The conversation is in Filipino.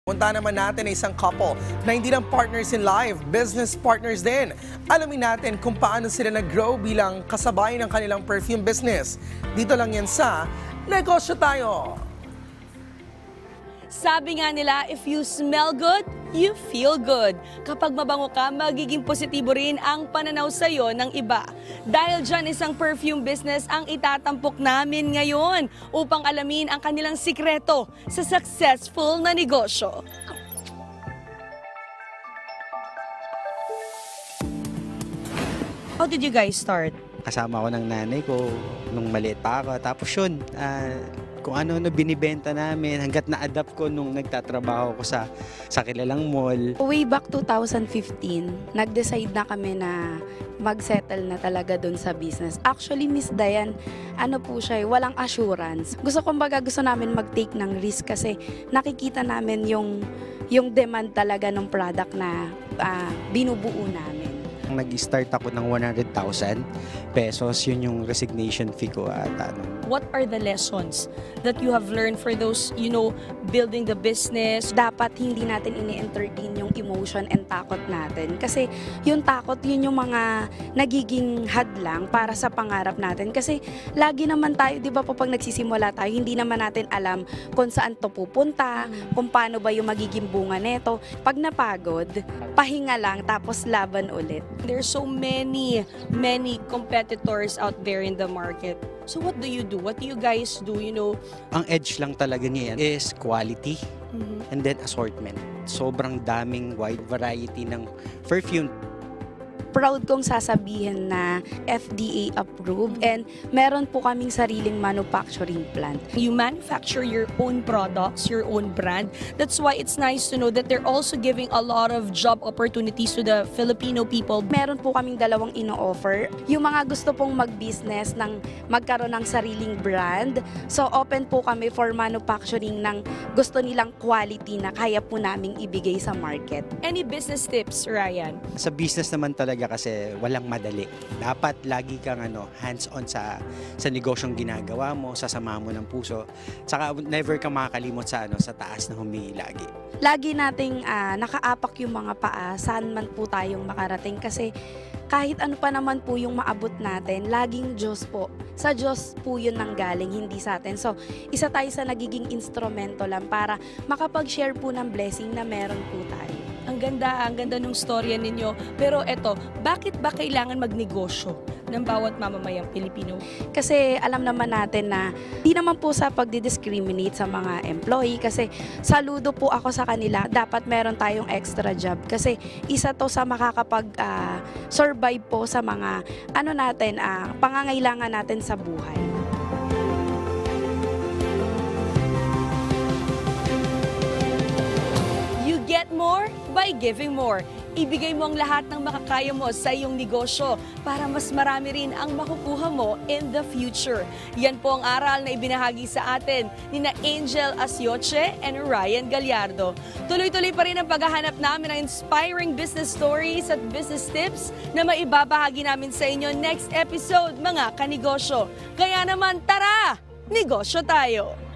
Punta naman natin ay isang couple na hindi lang partners in life, business partners din. Alamin natin kung paano sila nag-grow bilang kasabay ng kanilang perfume business. Dito lang yan sa Negosyo Tayo. Sabi nga nila, if you smell good, you feel good. Kapag mabango ka, magiging positibo rin ang pananaw sa'yo ng iba. Dahil dyan, isang perfume business ang itatampok namin ngayon upang alamin ang kanilang sikreto sa successful na negosyo. How did you guys start? Kasama ko ng nanay ko nung maliit pa ako. Tapos yun, kung ano-ano binibenta namin hanggat na-adapt ko nung nagtatrabaho ko sa kilalang mall. Way back 2015, nag-decide na kami na mag-settle na talaga dun sa business. Actually, Miss Dayan, ano po siya, walang assurance. Gusto namin mag-take ng risk kasi nakikita namin yung demand talaga ng product na binubuo namin. Nag-start ako ng 100,000 pesos, yun yung resignation fee ko at What are the lessons that you have learned for those, building the business? Dapat hindi natin ini-entertain yung emotion and takot natin. Kasi yung takot, yun yung mga nagiging hadlang para sa pangarap natin. Kasi lagi naman tayo, di ba po pag nagsisimula tayo, hindi naman natin alam kung saan to pupunta, kung paano ba yung magiging bunga neto. Pag napagod, pahinga lang tapos laban ulit. There's so many competitors out there in the market. So what do you do? What do you guys do? Ang edge lang talaga niyan is quality and then assortment. Sobrang daming wide variety ng perfume. Proud kong sasabihin na FDA approved and meron po kaming sariling manufacturing plant. You manufacture your own products, your own brand. That's why it's nice to know that they're also giving a lot of job opportunities to the Filipino people. Meron po kaming dalawang ino-offer. Yung mga gusto pong mag-business ng magkaroon ng sariling brand. So open po kami for manufacturing ng gusto nilang quality na kaya po naming ibigay sa market. Any business tips, Ryan? Sa business naman talaga kasi walang madali. Dapat lagi kang hands-on sa negosyong ginagawa mo, sasama mo ng puso. Saka never kang makakalimot sa taas na humingi lagi. Lagi nating nakaapak yung mga paa, saan man po tayong makarating kasi kahit ano pa naman po yung maabot natin, laging Diyos po. Sa Diyos po yun nanggaling, hindi sa atin. So, isa tayo sa nagiging instrumento lang para makapag-share po ng blessing na meron po tayo. Ang ganda nung storya ninyo. Pero eto, bakit ba kailangan magnegosyo ng bawat mamamayang Pilipino? Kasi alam naman natin na di naman po sa pagdi-discriminate sa mga employee kasi saludo po ako sa kanila. Dapat meron tayong extra job kasi isa to sa makakapag-survive po sa mga pangangailangan natin sa buhay. Get more by giving more. Ibigay mo ang lahat ng makakaya mo sa iyong negosyo para mas marami rin ang makukuha mo in the future. Yan po ang aral na ibinahagi sa atin ni Angel Asioche and Ryan Gallardo. Tuloy-tuloy pa rin ang paghahanap namin ng inspiring business stories at business tips na maibabahagi namin sa inyo next episode, mga kanegosyo. Kaya naman, tara! Negosyo tayo!